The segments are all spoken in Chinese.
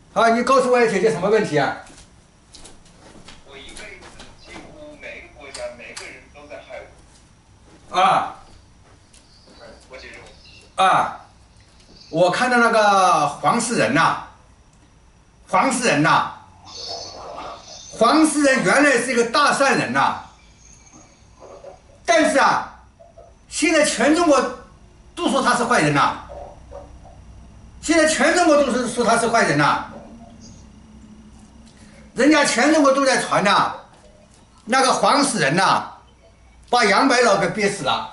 好，你告诉我要解决什么问题啊？ 我一辈子几乎每个国家每个人都在害我。 啊我解决问题。 啊，我看到那个黄世仁呐、黄世仁呐、黄世仁原来是一个大善人呐、但是啊，现在全中国都说他是坏人呐、现在全中国都是说他是坏人呐、人家全中国都在传呐、那个黄世仁呐、把杨白劳给憋死了。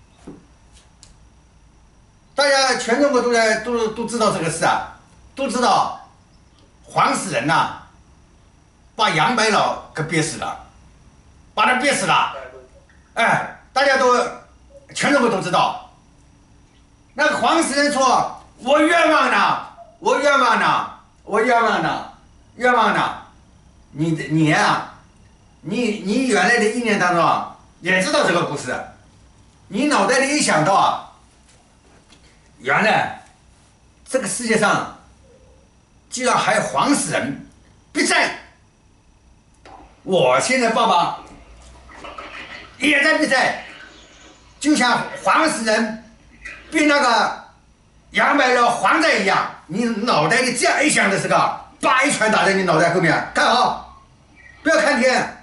大家全中国都知道这个事啊，都知道黄世仁呐、把杨白劳给憋死了，把他憋死了。哎，大家都全中国都知道。那个黄世仁说：“我冤枉了，我冤枉了，我冤枉了，冤枉了。”你啊，你原来的意念当中啊也知道这个故事，你脑袋里一想到啊，原来这个世界上居然还有黄世仁必在，我现在爸爸也在必在，就像黄世仁比那个杨白劳还债一样，你脑袋里这样一想的时候，叭一拳打在你脑袋后面，看好，不要看天，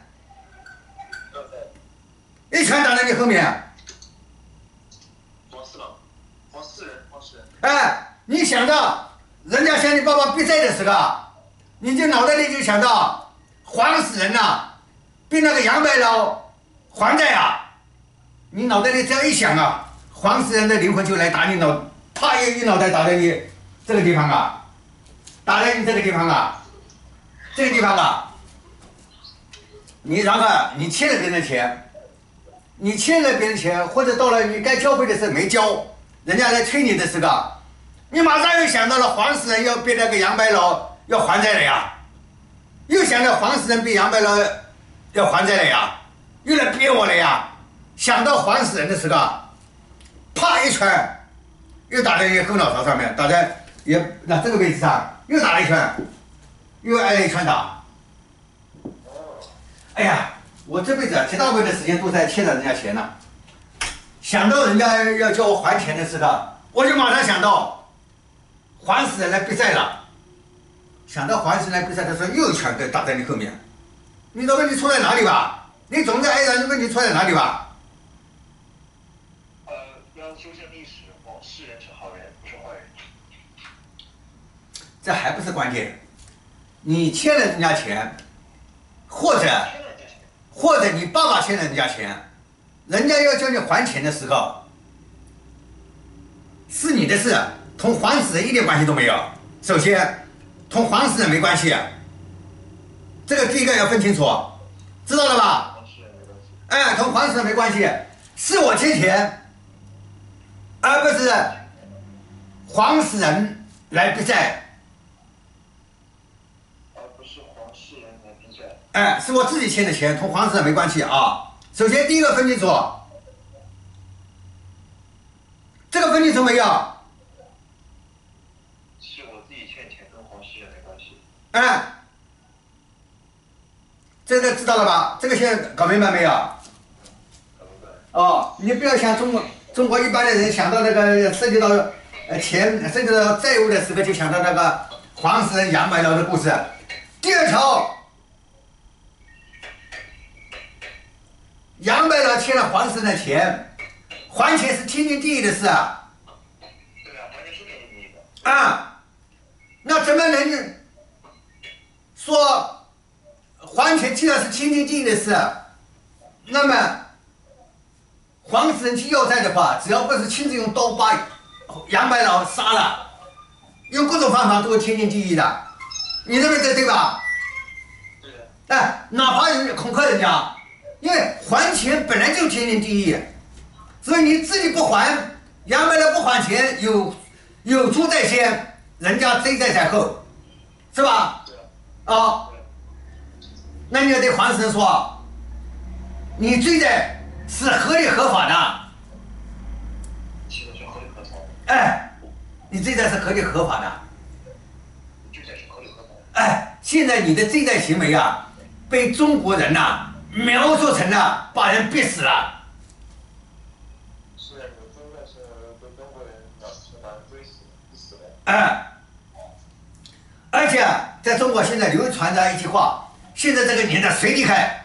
一拳打在你后面。 黄世仁。 哎，你想到人家向你爸爸逼债的时候，你就脑袋里就想到黄世仁呐，比那个杨白劳还债啊！你脑袋里这样一想啊，黄世仁的灵魂就来打你脑，啪一脑袋打在你这个地方啊，打在你这个地方啊，这个地方啊，你然后你欠了别人钱，你欠了别人钱，或者到了你该交费的时候没交，人家来催你的时候，你马上又想到了黄世仁要被那个杨白劳要还债了呀，又想到黄世仁被杨白劳要还债了呀，又来憋我了呀。想到黄世仁的时候，啪一拳又打在你后脑勺上面，打在那这个位置上，又打了一拳，又挨了一拳打。哎呀，我这辈子绝大部分的时间都在欠着人家钱呢。想到人家要叫我还钱的时候，我就马上想到黄世仁来逼债了。想到黄世仁来逼债的时候，又一拳给打在你后面。你的问题出在哪里吧？你总在挨人，问题出在哪里吧？ 要修正历史，黄世仁是好人，不是坏人。 这还不是关键，你欠了人家钱，或者你爸爸欠了人家钱，人家要叫你还钱的时候，是你的事，同黄世仁一点关系都没有。首先，同黄世仁没关系，这个第一个要分清楚，知道了吧？哎，同黄世仁没关系，是我欠钱，而不是黄世仁来逼债。哎，是我自己欠的钱，同黄世仁没关系啊。首先第一个分清楚，这个分清楚没有？ 是我自己欠钱，跟黄世仁没关系。 哎，这个知道了吧？这个现在搞明白没有？ 搞明白。 哦，你不要像中国一般的人想到那个涉及到钱、涉及到债务的时候，就想到那个黄世仁、杨白劳的故事。第二条。杨白劳欠了黄世仁的钱，还钱是天经地义的事啊。 对啊，还钱是天经地义的。 啊，那怎么能说还钱既然是天经地义的事，那么黄世仁去要债的话，只要不是亲自用刀把杨白劳杀了，用各种方法都是天经地义的，你认为这对吧？ 对的。 哎，哪怕有恐吓人家。因为还钱本来就天经地义，所以你自己不还，杨白劳不还钱，有猪在先，人家追债在后，是吧？啊，那你要对黄世仁说，你追债是合理合法的， 其实是合理合法的。 哎，你追债是合理合法的， 追债是合理合现在你的这代行为啊，被中国人呐、描述成了把人逼死了。 是，我真的是被中国人描述成把人追死、逼死的。 而且在中国现在流传着一句话：现在这个年代谁厉害？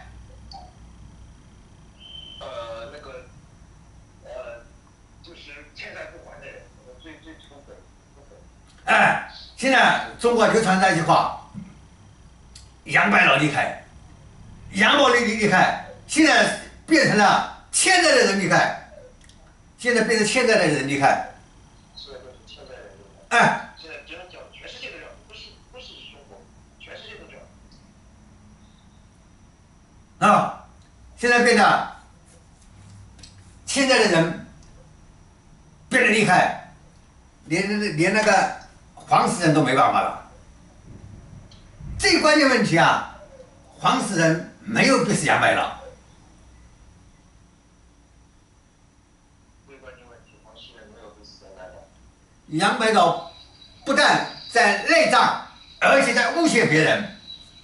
就是欠债不还的人，最土匪。 现在中国流传着一句话：杨白劳厉害，杨某厉害。现在变成了欠债的人厉害，现在变成欠债的人厉害。 是，就是欠债的人厉害。现在真的讲全世界都这样，不是中国，全世界都这样。 现在变得欠债的人变得厉害，连那个黄死人都没办法了。最关键问题啊，黄死人没有逼死杨白劳。 最关键问题，黄世仁没有逼死杨白劳。 杨白劳不但在内战，而且在诬陷别人。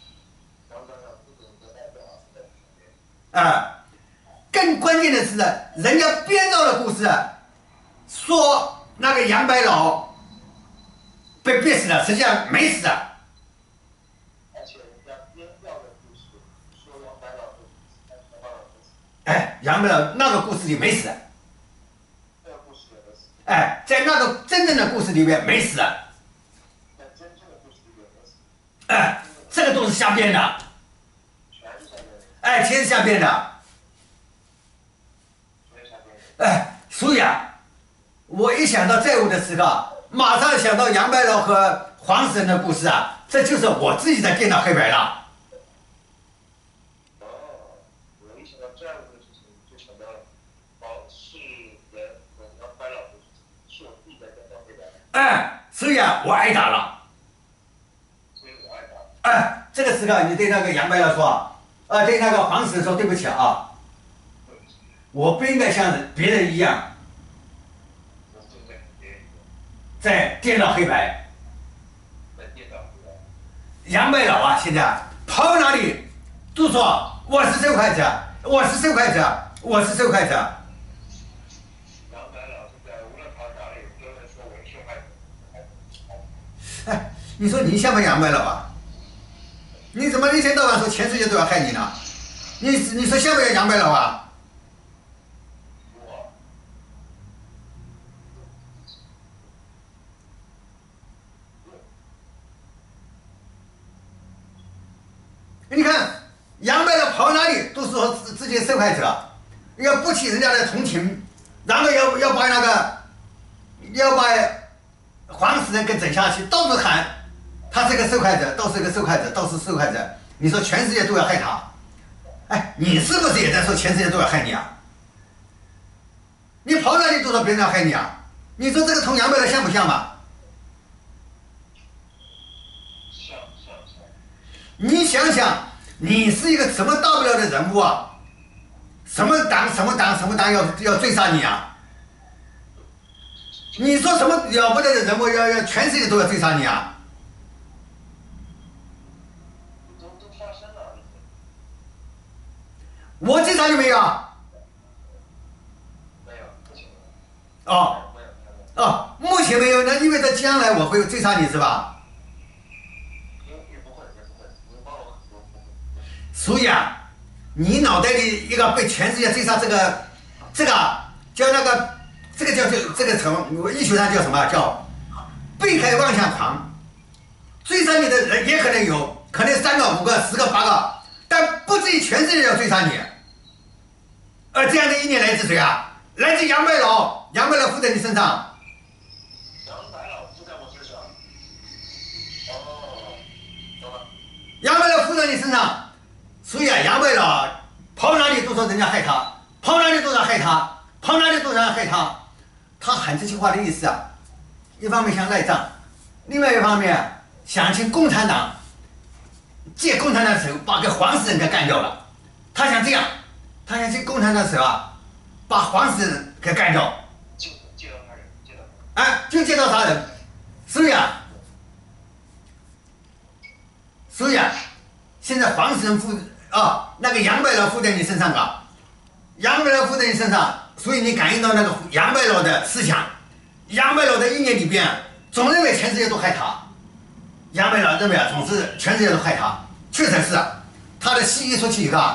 更关键的是，人家编造的故事，说那个杨白劳被逼死了，实际上没死。 而且人家编造的故事说杨白劳被死， 杨白劳那个故事里没死。 那个故事也没死。 在那个真正的故事里面没死。 在真正的故事里面没死。 这个都是瞎编的。 全是瞎编的。 全是瞎编的。所以啊，我一想到债务的时刻，马上想到杨白劳和黄死人的故事啊，这就是我自己在颠倒黑白了。 我一想到债务的事情，就想到黄世仁和杨白劳的事情，是我自己在颠倒黑白。 所以啊，我挨打了。 所以我挨打。 这个时刻你对那个杨白劳说，对那个黄死人说对不起啊，我不应该像别人一样。在颠倒黑白。杨白劳啊，现在跑到哪里都说我是受害者，我是受害者，我是受害者。 杨白劳现在无论跑哪里都在说我是受害者。 你说你像不像杨白劳啊？你怎么一天到晚说全世界都要害你呢？你说像不像杨白劳啊？你看杨白劳跑哪里都说自己受害者，要不起人家的同情，然后要把黄死人给整下去，到处喊他是个受害者，都是个受害者，都是受害者。你说全世界都要害他，你是不是也在说全世界都要害你啊？你跑哪里都说别人要害你啊？你说这个同杨白劳像不像嘛？ 像。 你想想，你是一个什么大不了的人物啊？什么党要追杀你啊？你说什么了不得的人物要全世界都要追杀你啊？ 都发生了。 我追杀你没有？ 没有，目前没有。目前没有，那意味着将来我会追杀你是吧？ 也不会，你帮我很多。 所以啊，你脑袋里一个被全世界追杀这个叫那个这个从医学上叫什么？叫被害妄想狂。追杀你的人也可能有，可能3个、5个、10个、8个，但不至于全世界要追杀你。而这样的意念来自谁啊？来自杨白劳，杨白劳附在你身上。 杨白劳附在我身上。懂了。 杨白劳附在你身上，所以啊，杨白劳跑哪里都说人家害他，跑哪里都说害他，跑哪里都说害他。他喊这句话的意思啊，一方面想赖账，另外一方面想请共产党借共产党手把个黄死人给干掉了。他想这样，他想借共产党手啊，把黄死人给干掉。 借刀杀人。 就借刀杀人。所以啊， 所以啊，现在黄世仁那个杨白劳附在你身上啊，杨白劳附在你身上，所以你感应到那个杨白劳的思想，杨白劳的意念里边总认为全世界都害他，杨白劳认为总是全世界都害他，确实是他的戏一出去以后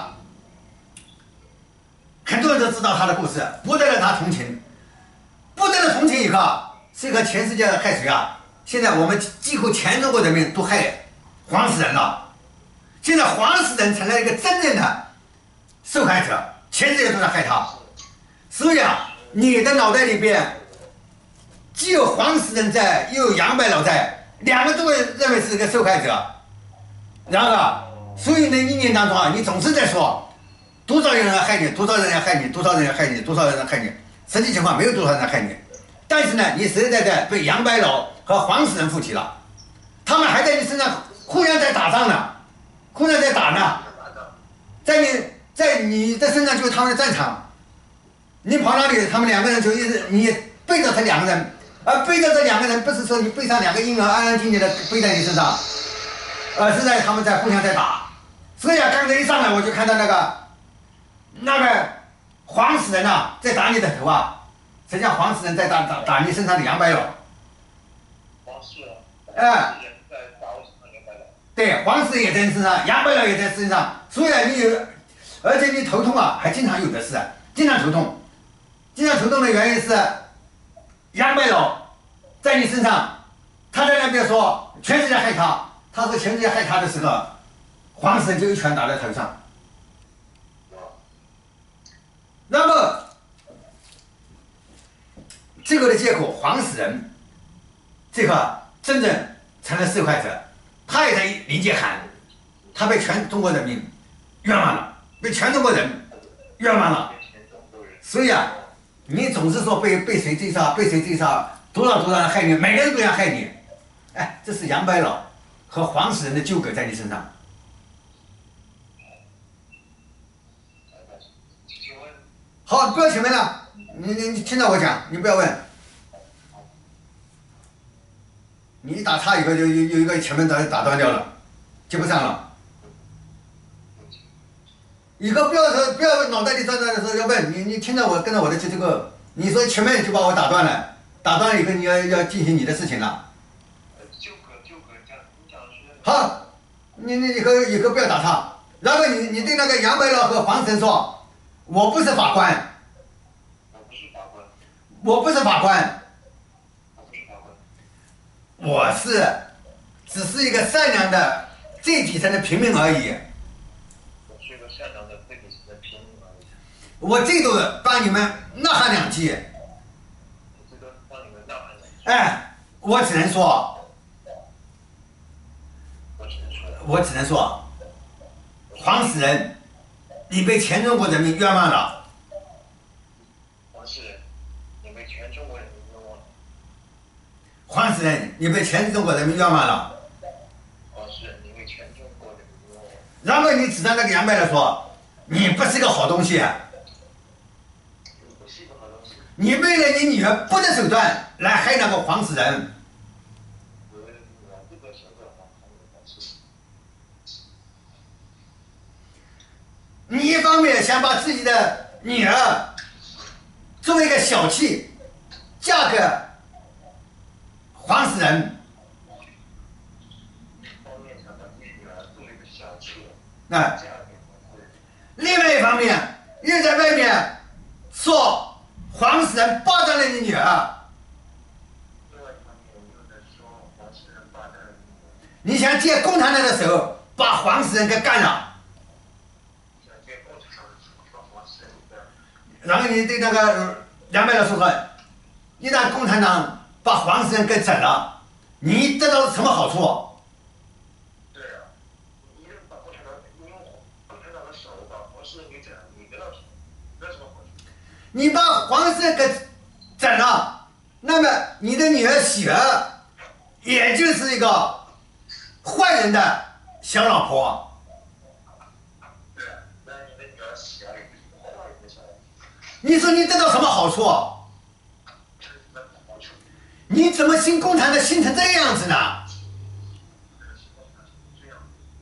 很多人都知道他的故事，博得了他同情，博得了同情以后，这个全世界害谁啊？现在我们几乎全中国人民都害黄世仁了。现在黄世仁成了一个真正的受害者，全世界都在害他。所以你的脑袋里边既有黄世仁在，又有杨白劳在，两个都会认为是个受害者。然后所以呢，一年当中你总是在说多少人要害你，多少人要害你，多少人要害你，多少人要害你。实际情况没有多少人害你，但是呢，你实实在在被杨白劳和黄世仁附体了，他们还在你身上互相在打仗呢。互相在打呢，在你的身上就是他们的战场，你跑哪里，他们两个人就一直你背着他两个人，而背着这两个人不是说你背上两个婴儿安安静静的背在你身上，而是他们在互相在打。所以刚才一上来我就看到那个黄世仁在打你的头实际上黄世仁在打你身上的杨白劳。 黄世仁在打我身上杨白劳。 对，黄世仁也在你身上，杨白劳也在身上，所以而且你头痛还经常有的是，经常头痛。经常头痛的原因是杨白劳在你身上，他在那边说全世界害他，他说全世界害他的时候，黄世仁就一拳打在头上。那么这个的结果，黄世仁这个真正成了受害者，他也在临界喊，他被全中国人民冤枉了，被全中国人冤枉了。所以你总是说被谁追杀，被谁追杀，多少人害你，每个人都想害你。这是杨白劳和黄世仁的纠葛在你身上。好，不要请问了，你听到我讲，你不要问。你一打岔以后，就有一个前面打断掉了，接不上了。以后不要脑袋里转转的时候要问你听到我跟着我的这个，你说前面就把我打断了，打断了以后你要进行你的事情了。好，你以后不要打岔。然后你对那个杨白劳和黄世仁说。我不是法官，我不是法官，我只是一个善良的最底层的平民而已。我最多帮你们呐喊两句。我只能说，黄世仁。你被全中国人民冤枉了。 黄世仁，你被全中国人民冤枉了。 黄世仁，你被全中国人民冤枉了。 黄世仁，你被全中国人民冤枉了。 然后你指着那个杨白劳说，你不是个好东西。 你不是个好东西。 你为了你女儿不择手段来害那个黄世仁。你一方面想把自己的女儿作为一个小妾嫁给黄世仁，另外一方面又在外面说黄世仁霸占了你女儿，你想借共产党的手把黄世仁给干了。然后你对那个杨白劳说，一旦共产党把黄世仁给整了，你得到什么好处？ 对你把共产党用共产党的手把黄世仁给整了，你得到什么？得到什么好处？ 你把黄世仁给整了，那么你的女儿喜儿，也就是一个坏人的小老婆。你说你得到什么好处？你怎么信共产党信成这样子呢？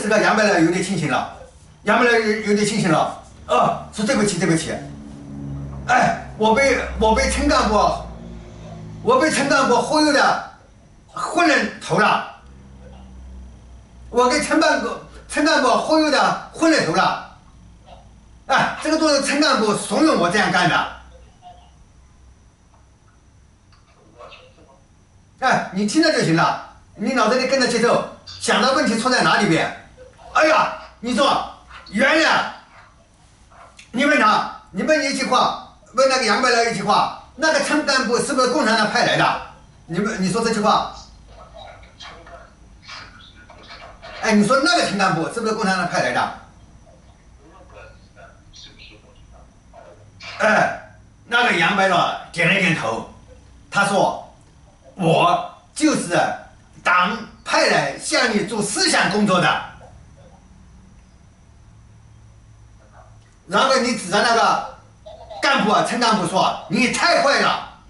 时候杨白劳有点清醒了，杨白劳有点清醒了，说对不起对不起，哎，我被陈干部忽悠的昏了头了，我给陈干部忽悠的昏了头了，哎，这个都是陈干部怂恿我这样干的。哎，你听着就行了，你脑子里跟着节奏，想到问题出在哪里边。哎呀，你说原来你问他，你问一句话，问那个杨白劳一句话，那个陈干部是不是共产党派来的？你说这句话。哎，你说那个陈干部是不是共产党派来的？哎，那个杨白劳点了点头，他说。我就是党派来向你做思想工作的，然后你指着那个干部陈干部说：“你太坏了，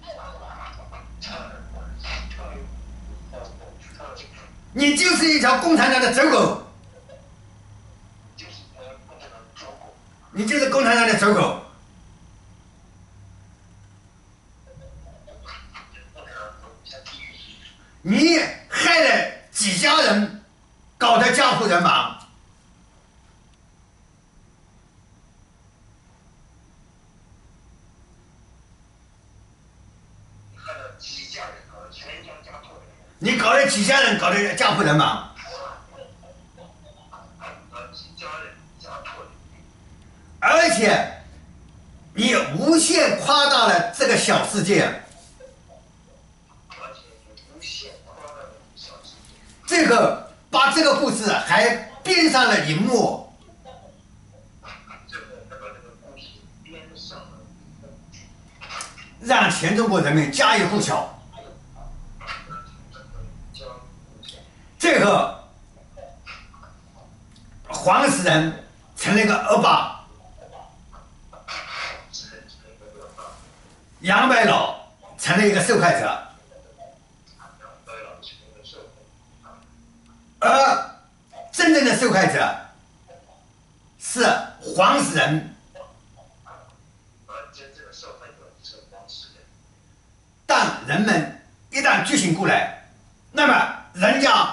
你就是一条共产党的走狗，你就是共产党的走狗。”你害了几家人，搞得家破人亡。你搞了几家人，搞得家破人亡。而且，你无限夸大了这个小世界。这个把这个故事还编上了荧幕，让全中国人民家喻户晓。这个黄石人成了一个恶霸，杨白劳成了一个受害者。而真正的受害者是黄石人，当人们一旦觉醒过来，那么人家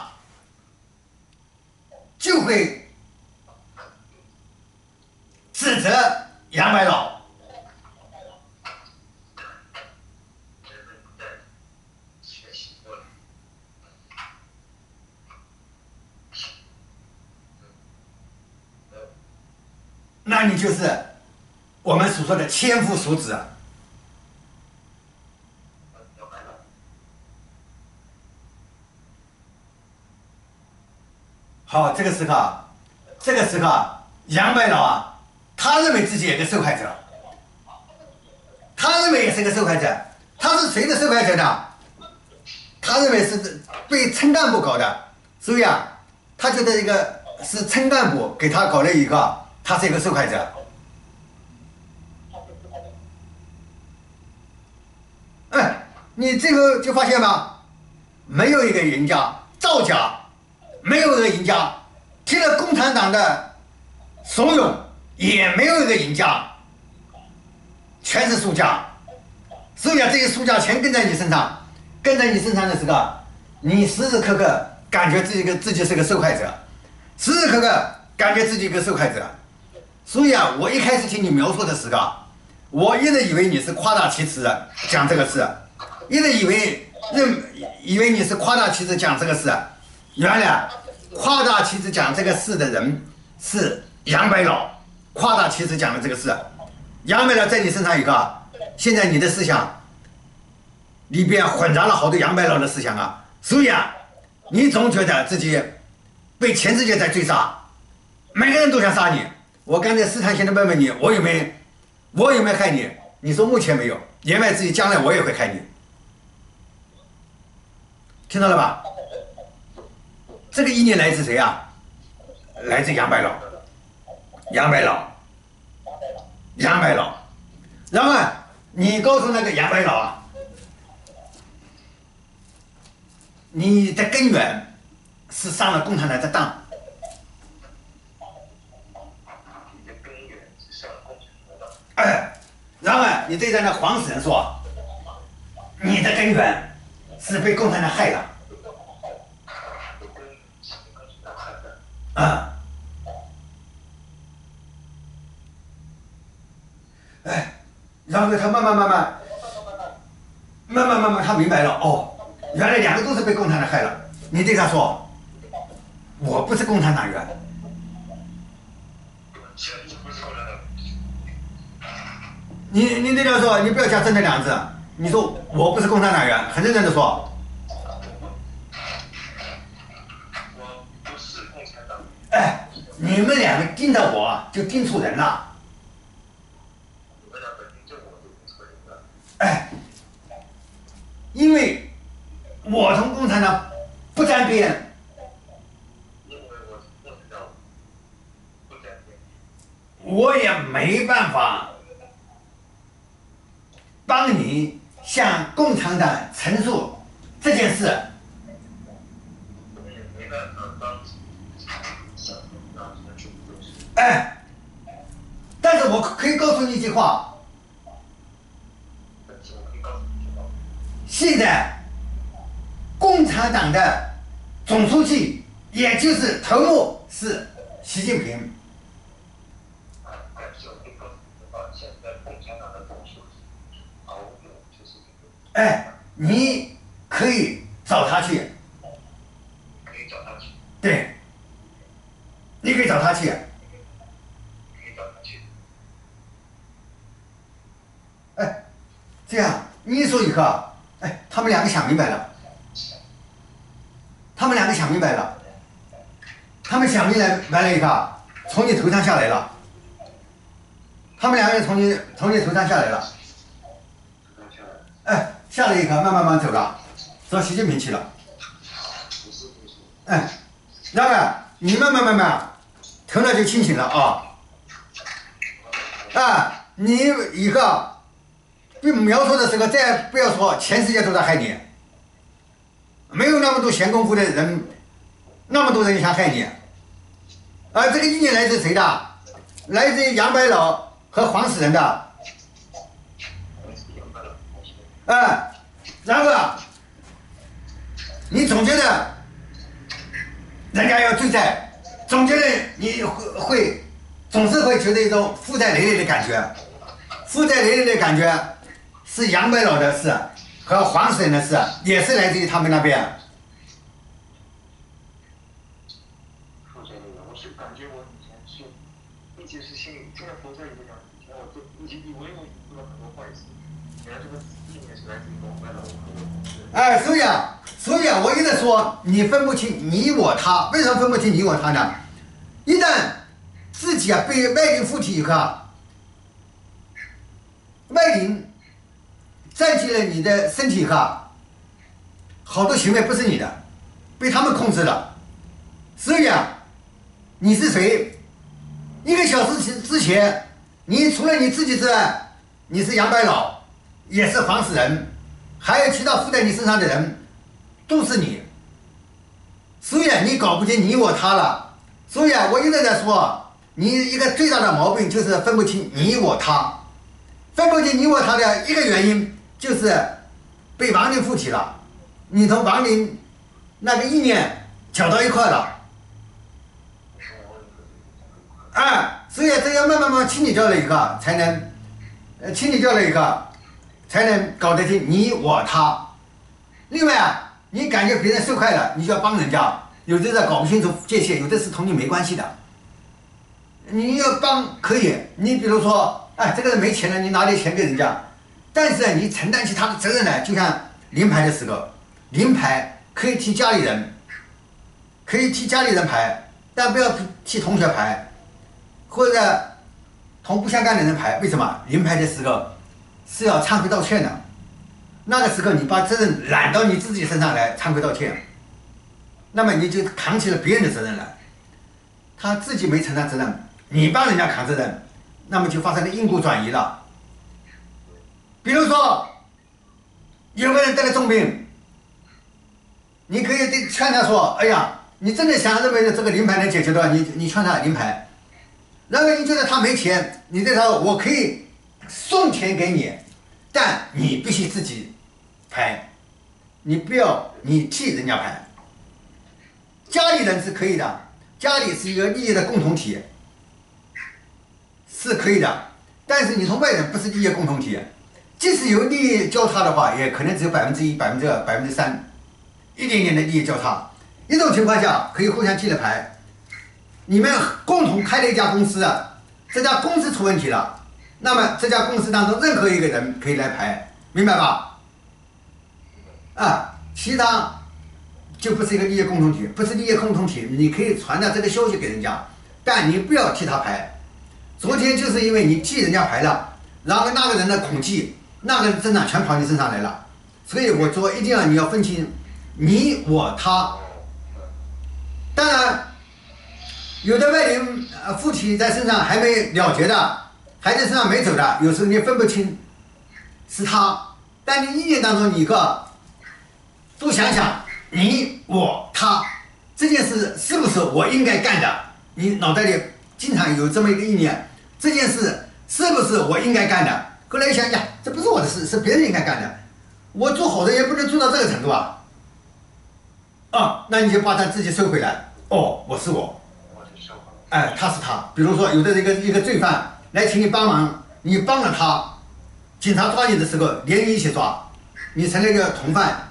就会指责杨白劳。那你就是我们所说的千夫所指。好，这个时刻，杨白劳啊，他认为自己也是个受害者，他认为也是个受害者，他是谁的受害者呢？他认为是被陈干部搞的，所以啊，他觉得一个是陈干部给他搞了一个。他是一个受害者，哎，你最后就发现吗？没有一个赢家，造假，没有一个赢家，听了共产党的怂恿，也没有一个赢家，全是输家。所以啊，这些输家全跟在你身上，跟在你身上的时候，你时时刻刻感觉自己是个受害者，时时刻刻感觉自己是个受害者。所以啊，我一开始听你描述的时候，我一直以为你是夸大其词讲这个事，一直以为你是夸大其词讲这个事，原来夸大其词讲这个事的人是杨白劳，夸大其词讲的这个事，杨白劳在你身上一个，现在你的思想里边混杂了好多杨白劳的思想啊，所以啊，你总觉得自己被全世界在追杀，每个人都想杀你。我刚才试探性的问你，我有没有害你？你说目前没有，言外之意将来我也会害你，听到了吧？这个意念来自谁啊？来自杨白劳，杨白劳。然后你告诉那个杨白劳啊，你的根源是上了共产党的当， 你对着那黄死人说，你的根源是被共产党害的。啊。哎，然后他慢慢，他明白了，哦，原来两个都是被共产党害了。你对他说，我不是共产党员。你对他说，你不要加“真”的两字，你说我不是共产党员，很认真的说。 我不是共产党。 哎，你们两个盯着我，就盯出人了。 你们两个盯着我就盯出人了。 哎，因为我同共产党不沾边。 因为我共产党不沾边。 我也没办法帮你向共产党陈述这件事。 我也没办法帮向共产党陈述这件事。 哎，但是我可以告诉你一句话，现在共产党的总书记，也就是头目是习近平。哎，你可以找他去。 可以找他去。 对，你可以找他去。 可以找他去。 哎，这样你一说一个，哎，他们两个想明白了。他们两个想明白了。他们想明白了一个，从你头上下来了。他们两个人从你头上下来了。哎，下来一个，慢慢走了，找习近平去了。哎，然后你慢慢，头脑就清醒了啊。啊，你一个被描述的时候，再不要说全世界都在害你，没有那么多闲工夫的人，那么多人想害你。啊，这个意见来自谁的？来自于杨白劳和黄死人的。啊，然后你总觉得人家要追债，总觉得你总是会觉得一种负债累累的感觉。负债累累的感觉是杨白劳的事和黄死人的事，也是来自于他们那边。 负债累累，我是感觉我以前是一直是心里真的活在一个样子，以前我就以前以为我做了很多坏事，原来这个意念是来自于我白劳和我同事。 哎，所以我一直说你分不清你我他，为什么分不清你我他呢？一旦自己被外灵附体以后，外灵占据了你的身体以后，好多行为不是你的，被他们控制了。所以你是谁？1个小时之前，你除了你自己之外，你是杨白劳，也是黄死人，还有其他附在你身上的人，都是你。所以你搞不清你我他了。所以我一直在说，你一个最大的毛病就是分不清你我他。分不清你我他的一个原因就是被亡灵附体了，你同亡灵那个意念搅到一块了。所以这要慢慢清理掉了一个，才能清理掉了一个，才能搞得清你我他。另外你感觉别人受害了，你就要帮人家，有的是搞不清楚界限，有的是同你没关系的。你要帮可以，你比如说，这个人没钱了，你拿点钱给人家，但是你承担起他的责任来，就像临牌的时候，临牌可以替家里人，牌，但不要替同学牌。或者同不相干的人牌，为什么？临牌的时候是要忏悔道歉的，那个时候你把责任揽到你自己身上来忏悔道歉，那么你就扛起了别人的责任来，他自己没承担责任，你帮人家扛责任，那么就发生了因果转移了。比如说有个人得了重病，你可以劝他说，哎呀，你真的想认为这个临牌能解决的话，你劝他临牌。然后你觉得他没钱，你对他说我可以送钱给你，但你必须自己排，你不要你替人家排。家里人是可以的，家里是一个利益的共同体，是可以的。但是你从外人不是利益共同体，即使有利益交叉的话，也可能只有1%、2%、3%，一点点的利益交叉。一种情况下可以互相替着排。你们共同开了一家公司啊，这家公司出问题了，那么这家公司当中任何一个人可以来排，明白吧？啊，其他就不是一个利益共同体，不是利益共同体，你可以传达这个消息给人家，但你不要替他排。昨天就是因为你替人家排了，然后那个人的恐惧，那个真的全跑你身上来了，所以我说一定要你要分清你我他。当然。有的外灵附体在身上还没了结的，还在身上没走的，有时候你分不清是他。但你意念当中，你多想想你我他这件事是不是我应该干的？你脑袋里经常有这么一个意念，这件事是不是我应该干的？后来一想，呀，这不是我的事，是别人应该干的。我做好的也不能做到这个程度啊。那你就把他自己收回来。我是我。哎，他是他。比如说，有的一个罪犯来请你帮忙，你帮了他，警察抓你的时候连你一起抓，你成了一个从犯。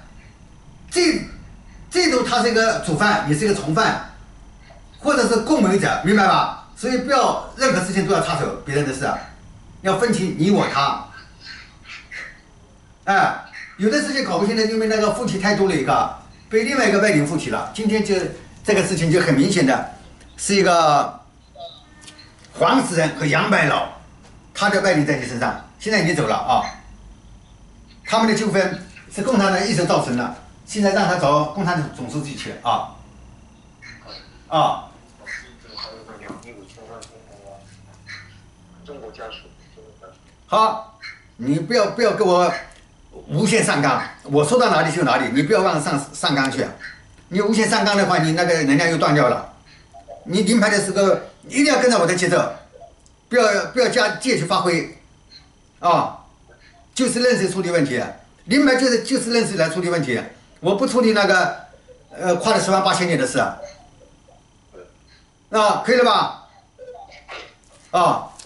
这种他是一个主犯，你是一个从犯，或者是共谋者，明白吧？所以不要任何事情都要插手别人的事，要分清你我他。有的事情搞不清的，因为那个附体太多了一个，被另外一个外灵附体了。今天就这个事情就很明显的。是一个黄死人和杨白老，他的外灵在你身上，现在已经走了啊。他们的纠纷是共产党一手造成的，现在让他找共产党总书记去啊。好，你不要给我无限上纲，我说到哪里就哪里，你不要往上纲去。你无限上纲的话，你那个能量又断掉了。你临牌的时候一定要跟着我的节奏，不要借去发挥，就事论事处理问题。临牌就事论事来处理问题，我不处理那个跨了10万8千年的事，可以了吧？